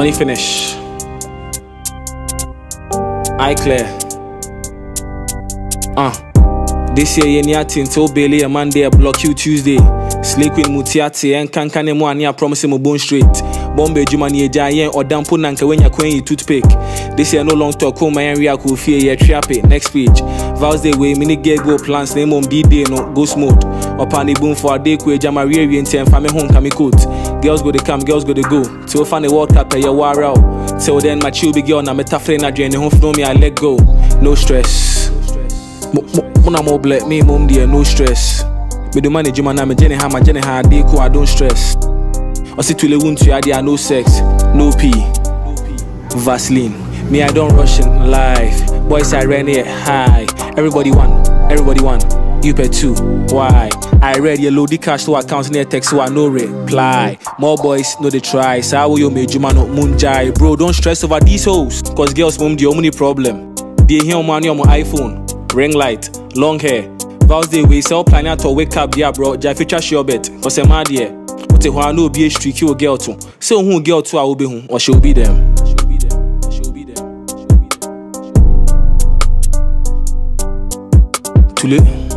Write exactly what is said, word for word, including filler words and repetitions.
Money finish. Eye clear. Uh. This year, you need to tell Bailey a Monday, block you Tuesday. Sleep with Mutiati and Kankane Moania promise him a bone straight. Bombay Jumani Giant or Dampo Nanka when you're queen toothpick. This year, no long talk home, my area could fear your trappy. Next page. Vows they way, mini gay go plans, name on D Day, no ghost mode. Or panny boom for a day, quay Jamaria and ten family home, kami coat. Girls go to come, girls go to go. Till find the World Cup, pay your war out. Till then, my chubby girl, na metafrena drain, home from me, I let go. No stress. Mona mo black me mom dear, no stress. Me the manage you man, I'm a Jenny ha, my Jenny ha, they I don't stress. I see to the wound to idea, no sex, no pee, Vaseline. Me I don't rush in life. Boys I ran here high. Everybody one, everybody one. You pay two. Why? I read your load the cash to account near text so I no reply. More boys know they try. So how you made you man up moonjai. Bro, don't stress over these hoes. Cause girls mom the only problem. They hear money on my iPhone. Ring light, long hair. Vows they way sell planning to wake up there, bro. Jai feature sure bet. Cause I'm mad here. What if I know be a streaky or girl too? So who girl too I will be whom or she'll be them. Too late.